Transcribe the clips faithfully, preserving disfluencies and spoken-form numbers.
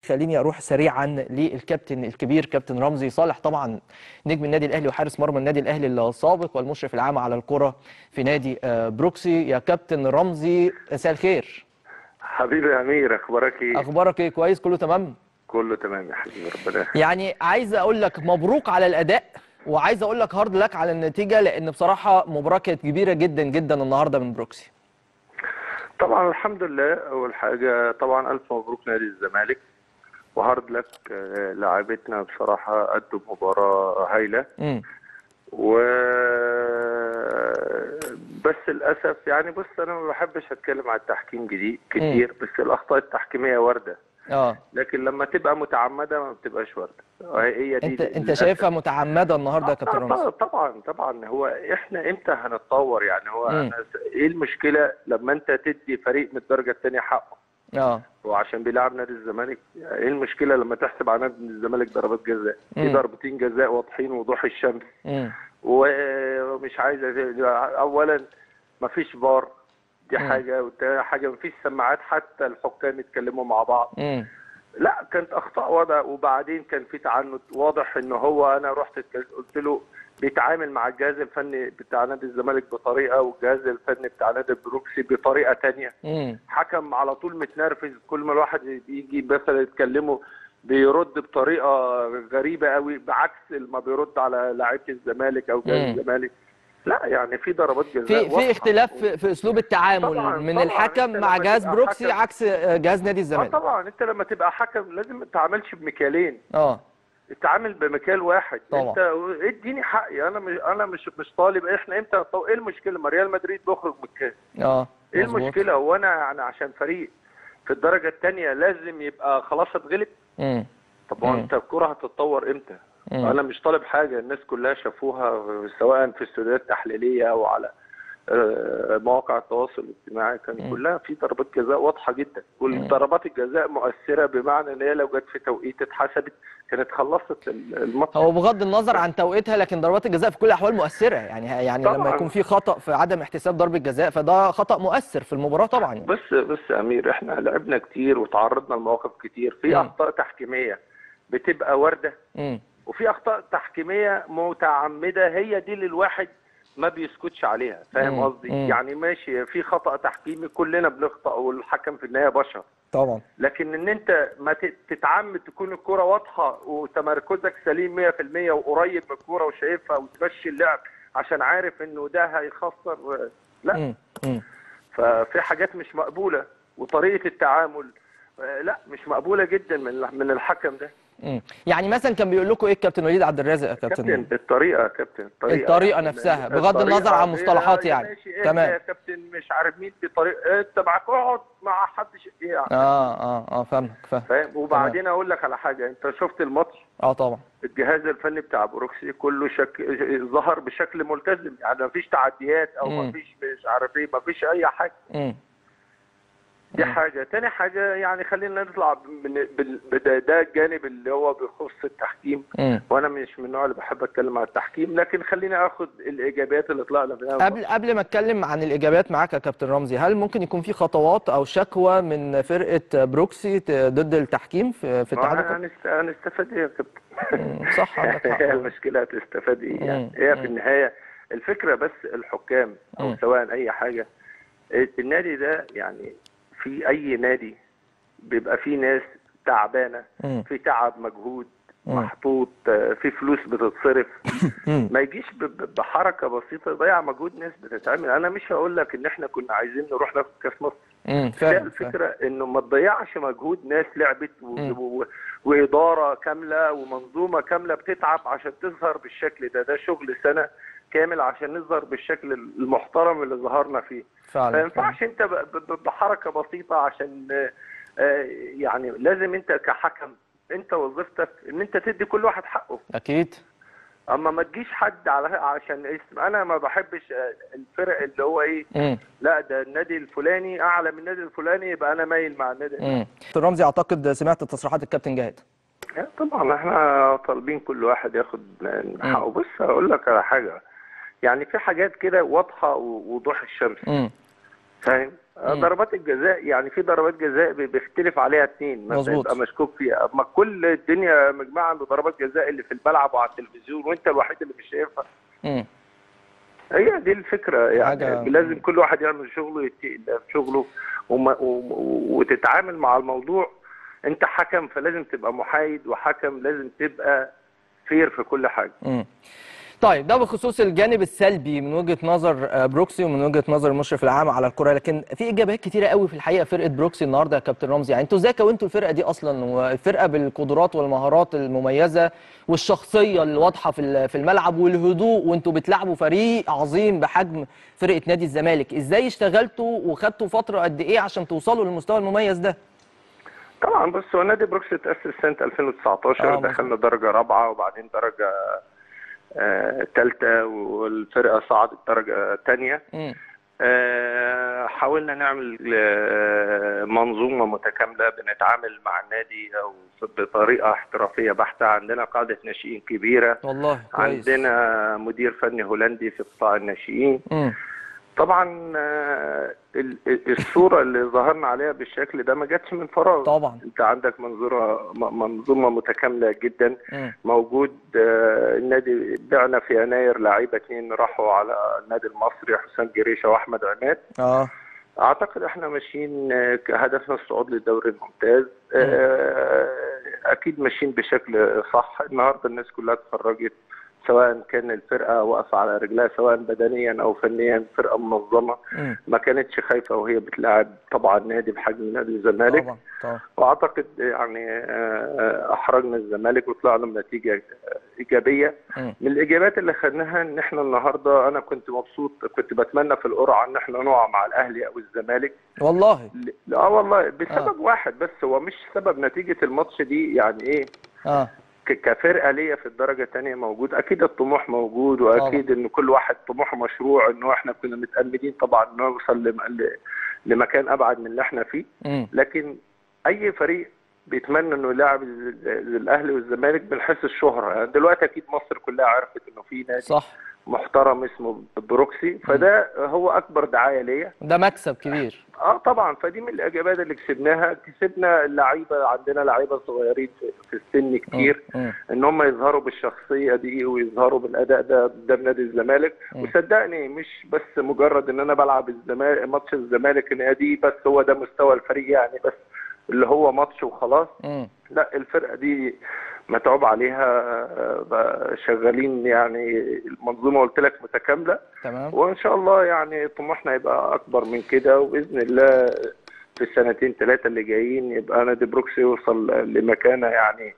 خليني اروح سريعا للكابتن الكبير كابتن رمزي صالح، طبعا نجم النادي الاهلي وحارس مرمى النادي الاهلي السابق والمشرف العام على الكره في نادي بروكسي. يا كابتن رمزي مساء الخير. حبيبي يا امير، اخبارك ايه؟ اخبارك ايه؟ كويس، كله تمام؟ كله تمام يا حبيبي، ربنا يخليك. يعني عايز اقول لك مبروك على الاداء، وعايز اقول لك هارد لك على النتيجه، لان بصراحه مباراه كانت كبيره جدا جدا النهارده من بروكسي. طبعا الحمد لله. اول حاجه طبعا الف مبروك نادي الزمالك، وهارد لك. لاعبتنا بصراحه قدوا مباراه هايله. امم و بس للاسف يعني بص، انا ما بحبش اتكلم على التحكيم جديد كتير، بس الاخطاء التحكيميه وارده. اه لكن لما تبقى متعمده ما بتبقاش وارده. هي دي انت انت شايفها متعمده النهارده يا كابتن رمزي؟ طبعا طبعا. هو احنا امتى هنتطور يعني؟ هو مم. أنا ايه المشكله لما انت تدي فريق من الدرجه الثانيه حقه؟ اه وعشان بيلعب نادي الزمالك، ايه المشكله لما تحسب على نادي الزمالك ضربات جزاء؟ في ضربتين جزاء واضحين وضوح الشمس. مم. ومش عايزه، اولا ما فيش فار، دي مم. حاجه، وتاني حاجه ما فيش سماعات حتى الحكام يتكلموا مع بعض. مم. لا، كانت اخطاء واضحه. وبعدين كان في تعنت واضح ان هو، انا رحت قلت له بيتعامل مع الجهاز الفني بتاع نادي الزمالك بطريقه، والجهاز الفني بتاع نادي البروكسي بطريقه ثانيه. حكم على طول متنرفز، كل ما الواحد يجي مثلا يتكلمه بيرد بطريقه غريبه قوي، بعكس ما بيرد على لاعيبه الزمالك او جهاز الزمالك. لا يعني في ضربات جزاء في في اختلاف في, في اسلوب التعامل طبعًا من طبعًا الحكم مع جهاز بروكسي عكس جهاز نادي الزمالك. اه طبعا. انت لما تبقى حكم لازم ما تتعاملش بمكيالين. اه اتعامل بمكيال واحد. طبعًا. انت اديني حقي، انا مش انا مش مش طالب. احنا امتى؟ ايه المشكله؟ ما ريال مدريد بيخرج من الكاس. اه ايه المشكله؟ هو انا يعني عشان فريق في الدرجه الثانيه لازم يبقى خلاص اتغلب؟ امم طب ما انت الكوره هتتطور امتى؟ مم. انا مش طالب حاجه، الناس كلها شافوها سواء في استوديوهات تحليليه او على مواقع التواصل الاجتماعي، كان مم. كلها في ضربات جزاء واضحه جدا، والضربات الجزاء مؤثره، بمعنى ان هي لو جت في توقيت اتحسبت كانت خلصت الماتش. هو بغض النظر عن توقيتها، لكن ضربات الجزاء في كل الاحوال مؤثره، يعني يعني طبعًا. لما يكون في خطا في عدم احتساب ضربه جزاء فده خطا مؤثر في المباراه طبعا يعني. بس بس يا امير، احنا لعبنا كتير وتعرضنا لمواقف كتير، في مم. اخطاء تحكيميه بتبقى وارده، مم. وفي اخطاء تحكيميه متعمده، هي دي اللي الواحد ما بيسكتش عليها. فاهم قصدي؟ يعني ماشي، في خطأ تحكيمي كلنا بنخطأ، والحكم في النهايه بشر طبعا. لكن ان انت ما تتعمد تكون الكرة واضحه وتمركزك سليم مية في المية وقريب من الكرة وشايفها وتمشي اللعب عشان عارف انه ده هيخسر، لا. مم. مم. ففي حاجات مش مقبوله، وطريقه التعامل لا مش مقبوله جدا من من الحكم ده. امم يعني مثلا كان بيقول لكم ايه الكابتن وليد عبد الرازق يا كابتن؟ كابتن الطريقه يا كابتن الطريقه الطريقه يعني نفسها بغض النظر عن مصطلحات يعني. ماشي. تمام يا كابتن، مش عارف مين بطريقه، انت معاك اقعد مع حد يعني. اه اه اه فاهمك فاهم. فاهم. وبعدين تمام. اقول لك على حاجه، انت شفت الماتش؟ اه طبعا. الجهاز الفني بتاع بروكسي كله شك... ظهر بشكل ملتزم، يعني مفيش تعديات او مم. مفيش مش عارف ايه، مفيش اي حاجه. امم دي حاجة. تاني حاجة يعني خلينا نطلع من بال... ده الجانب اللي هو بيخص التحكيم. مم. وانا مش من النوع اللي بحب اتكلم عن التحكيم، لكن خليني اخد الايجابيات اللي طلعنا منها. قبل قبل ما اتكلم عن الايجابيات معاك يا كابتن رمزي، هل ممكن يكون في خطوات او شكوى من فرقة بروكسي ضد التحكيم في في اتحاد الكرة؟ هنستفاد ايه يا كابتن؟ صح عندك حق. هي المشكلة هتستفاد ايه يعني؟ هي في النهاية الفكرة بس الحكام او مم. سواء اي حاجة. النادي ده يعني في اي نادي بيبقى فيه ناس تعبانه، في تعب مجهود محطوط، في فلوس بتتصرف، ما يجيش بحركه بسيطه يضيع مجهود ناس بتتعمل. انا مش هقول لك ان احنا كنا عايزين نروح ناخد كاس مصر، الفكره انه ما تضيعش مجهود ناس لعبت و... واداره كامله ومنظومه كامله بتتعب عشان تظهر بالشكل ده. ده شغل سنه كامل عشان نظهر بالشكل المحترم اللي ظهرنا فيه. فعلا ما ينفعش انت بحركه بسيطه عشان يعني لازم انت كحكم انت وظيفتك ان انت تدي كل واحد حقه. اكيد. اما ما تجيش حد على عشان اسم. انا ما بحبش الفرق اللي هو ايه مم. لا ده النادي الفلاني اعلى من النادي الفلاني يبقى انا مايل مع النادي. كابتن رمزي اعتقد سمعت تصريحات الكابتن جهاد. طبعا احنا طالبين كل واحد ياخد حقه. بص هقول لك على حاجه، يعني في حاجات كده واضحه ووضوح الشمس. فاهم؟ مم. ضربات الجزاء يعني في ضربات جزاء بيختلف عليها اثنين مثلا مظبوط. يبقى مشكوك فيها، اما كل الدنيا مجمعه بضربات جزاء اللي في الملعب وعلى التلفزيون وانت الوحيد اللي مش شايفها. مم. هي دي الفكره يعني حاجة. لازم كل واحد يعمل شغله يتقل في شغله وما وم- وتتعامل مع الموضوع. انت حكم فلازم تبقى محايد، وحكم لازم تبقى فير في كل حاجه. مم. طيب ده بخصوص الجانب السلبي من وجهة نظر آه، بروكسي ومن وجهة نظر المشرف العام على الكرة، لكن في ايجابيات كتيرة قوي في الحقيقة فرقة بروكسي النهارده يا كابتن رمزي. يعني انتوا ازاي كونتوا الفرقة دي اصلا، والفرقة بالقدرات والمهارات المميزة والشخصية الواضحة في ال- في الملعب والهدوء، وانتوا بتلعبوا فريق عظيم بحجم فرقة نادي الزمالك، ازاي اشتغلتوا وخدتوا فترة قد ايه عشان توصلوا للمستوى المميز ده؟ طبعا بص، هو نادي بروكسي تأسس سنة ألفين وتسعتاشر، اه دخلنا درجة رابعة وبعدين درجة ثالثة والفرقة صعدت درجة تانية. امم آه، حاولنا نعمل آه، منظومة متكاملة بنتعامل مع النادي أو بطريقة احترافية بحتة. عندنا قاعدة ناشئين كبيرة، والله كويس. عندنا مدير فني هولندي في قطاع الناشئين. امم طبعا آه، ال- ال- الصورة اللي ظهرنا عليها بالشكل ده ما جاتش من فراغ. طبعا. انت عندك منظورة م- منظومة متكاملة جدا امم موجود. آه، النادي بعنا في يناير لعيبة اتنين راحوا على النادي المصري، حسام جريشة واحمد عماد. اه اعتقد احنا ماشيين آه، هدفنا الصعود للدوري الممتاز. امم آه، اكيد ماشيين بشكل صح. النهارده الناس كلها اتفرجت، سواء كان الفرقه واقفه على رجلها سواء بدنيا او فنيا، فرقه منظمه امم ما كانتش خايفه وهي بتلعب طبعا نادي بحجم نادي الزمالك. طبعا طبعا. واعتقد يعني آه، احرجنا الزمالك وطلعنا بنتيجه ايجابيه. امم من الاجابات اللي خدناها ان احنا النهارده، انا كنت مبسوط، كنت بتمنى في القرعه ان احنا نقع مع الاهلي او الزمالك. والله. ل- اه والله اه بسبب واحد بس، هو مش سبب نتيجه الماتش دي يعني ايه. اه ك- كفرقه ليا في الدرجه الثانيه موجود، اكيد الطموح موجود، طبعا. واكيد ان كل واحد طموحه مشروع، انه احنا كنا متأملين طبعا نوصل لم- ل- لمكان ابعد من اللي احنا فيه. امم لكن اي فريق بيتمنى انه يلعب ال- ال- الاهلي والزمالك بنحس الشهره. يعني دلوقتي اكيد مصر كلها عرفت انه في نادي صح. محترم اسمه بروكسي، فده هو اكبر دعايه ليا. ده مكسب كبير. اه طبعا، فدي من الاجابات اللي كسبناها. كسبنا اللعيبه، عندنا لعيبه صغيرين في, في السن كتير، امم ان هم يظهروا بالشخصيه دي ويظهروا بالاداء ده قدام نادي الزمالك. مم. وصدقني مش بس مجرد ان انا بلعب الزمالك ماتش الزمالك ان دي بس هو ده مستوى الفريق يعني، بس اللي هو ماتش وخلاص. امم لا، الفرقه دي متعوب عليها، آه، بقى شغالين يعني. المنظومه قلت لك متكامله، تمام. وان شاء الله يعني طموحنا يبقى اكبر من كده، وباذن الله في السنتين ثلاثه اللي جايين يبقى نادي بروكسي يوصل لمكانه يعني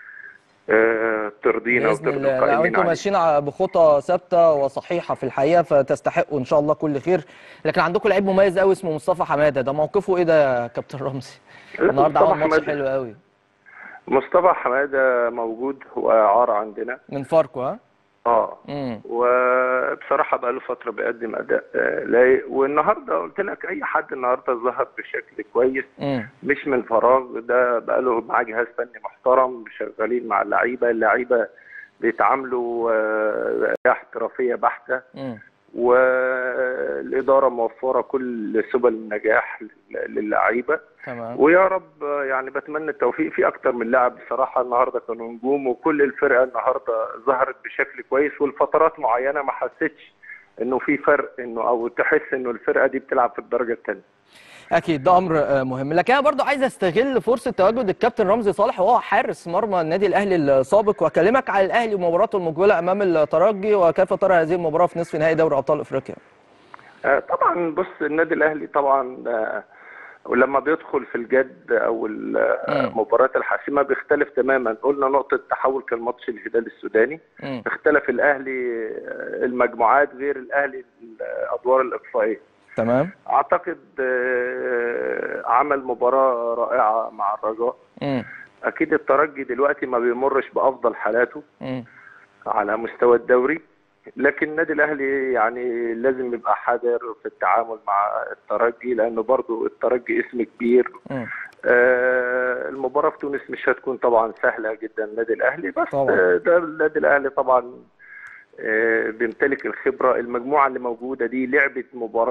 آه، ترضينا باذن وترضي الله. لا القائمين انتوا عليه. ماشيين ع- بخطى ثابته وصحيحه في الحقيقه، فتستحقوا ان شاء الله كل خير. لكن عندكم لعيب مميز قوي اسمه مصطفى حماده، ده موقفه ايه ده يا كابتن رمزي؟ لا، النهارده مصطفى عمل ماتش حماده حلو قوي. مصطفى حماده موجود، هو اعاره عندنا. من فاركو ها؟ اه امم وبصراحه بقى له فتره بيقدم اداء آه، لايق. والنهارده قلت لك اي حد النهارده ظهر بشكل كويس، امم مش من فراغ. ده بقى له معاه جهاز فني محترم، شغالين مع اللعيبه. اللعيبه بيتعاملوا آه، احترافيه بحته، امم والاداره موفره كل سبل النجاح للعيبه. تمام. ويا رب آه، يعني بتمنى التوفيق في اكتر من لاعب بصراحه. النهارده كانوا نجوم، وكل الفرقه النهارده ظهرت بشكل كويس، والفترات معينه ما حسيتش انه في فرق، انه او تحس انه الفرقه دي بتلعب في الدرجه الثانيه. اكيد ده امر آه، مهم. لكن انا برضو عايز استغل فرصه تواجد الكابتن رمزي صالح وهو حارس مرمى النادي الاهلي السابق، واكلمك على الاهلي ومباراته المقبله امام الترجي، وكيف ترى هذه المباراه في نصف نهائي دوري ابطال افريقيا؟ آه، طبعا بص، النادي الاهلي طبعا آه، ولما بيدخل في الجد او امم المباريات الحاسمه بيختلف تماما. قلنا نقطه تحول كان ماتش الهلال السوداني، امم اختلف الاهلي آه، المجموعات غير الاهلي الادوار الاقصائيه. تمام. اعتقد آه، عمل مباراه رائعه مع الرجاء. امم اكيد الترجي دلوقتي ما بيمرش بافضل حالاته امم على مستوى الدوري، لكن النادي الاهلي يعني لازم يبقى حذر في التعامل مع الترجي، لانه برضو الترجي اسم كبير. امم آه، المباراه في تونس مش هتكون طبعا سهله جدا النادي الاهلي، بس طبعا. آه، ده النادي الاهلي طبعا آه، بيمتلك الخبره. المجموعه اللي موجوده دي لعبت مباراه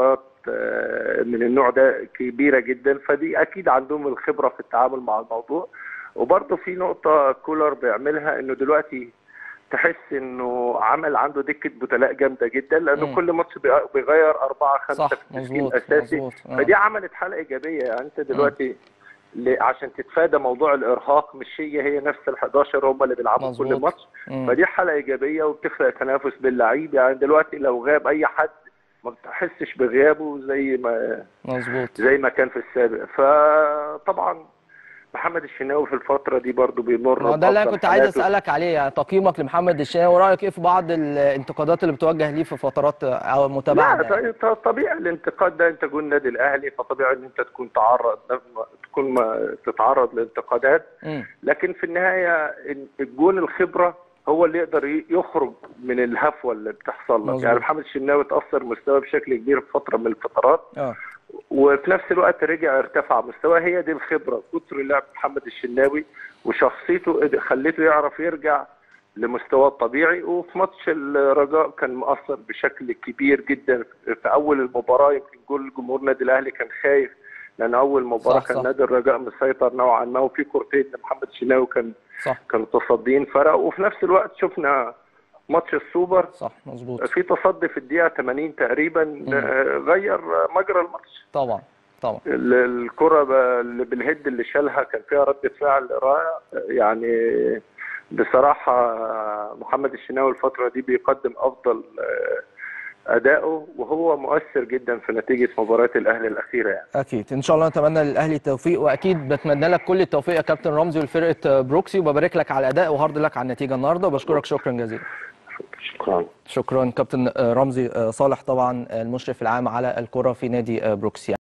من النوع ده كبيره جدا، فدي اكيد عندهم الخبره في التعامل مع الموضوع. وبرضه في نقطه كولر بيعملها، انه دلوقتي تحس انه عمل عنده دكه بدلاء جامده جدا، لانه مم. كل ماتش بيغير اربعه خمسه في التشكيل الاساسي. مظبوط. فدي عملت حاله ايجابيه. يعني انت دلوقتي عشان تتفادى موضوع الارهاق، مش هي هي نفس ال حداشر هم اللي بيلعبوا مظبوط. كل ماتش. مم. فدي حاله ايجابيه وبتخلق تنافس باللعيب. يعني دلوقتي لو غاب اي حد ما بتحسش بغيابه زي ما مظبوط زي ما كان في السابق. فطبعا محمد الشناوي في الفتره دي برضو بيمر ما ده اللي انا بأفضل كنت عايز حالاته. اسالك عليه، يعني تقييمك لمحمد الشناوي ورايك ايه في بعض الانتقادات اللي بتوجه ليه في فترات او متباعده؟ لا يعني. طبيعي الانتقاد ده، انت جون النادي الاهلي فطبيعي ان انت تكون تعرض تكون ما تتعرض لانتقادات. م. لكن في النهايه الجون الخبره هو اللي يقدر يخرج من الهفوه اللي بتحصل لك. يعني محمد الشناوي اتاثر مستواه بشكل كبير في فتره من الفترات، اه وفي نفس الوقت رجع ارتفع مستواه. هي دي الخبره، كتر لعب محمد الشناوي وشخصيته خليته يعرف يرجع لمستواه الطبيعي. وفي ماتش الرجاء كان مؤثر بشكل كبير جدا. في اول المباراه يمكن كل جمهور النادي الاهلي كان خايف، لان اول مباراه صح كان صح. نادي الرجاء مسيطر نوعا ما، وفي كورتين لمحمد الشناوي كان صح كانوا تصديين فرق. وفي نفس الوقت شفنا ماتش السوبر صح مظبوط في تصدي في الدقيقه ثمانين تقريبا غير مجرى الماتش. طبعا طبعا. الكره اللي بالهيد اللي شالها كان فيها رده فعل رائع. يعني بصراحه محمد الشناوي الفتره دي بيقدم افضل اداؤه، وهو مؤثر جدا في نتيجه مباريات الاهلي الاخيره. يعني اكيد ان شاء الله نتمنى للاهلي التوفيق، واكيد بتمنى لك كل التوفيق يا كابتن رمزي ولفرقه بروكسي، وببارك لك على الاداء وهارد لك على النتيجه النهارده، وبشكرك شكرا جزيلا. شكرا شكرا كابتن رمزي صالح، طبعا المشرف العام على الكره في نادي بروكسي.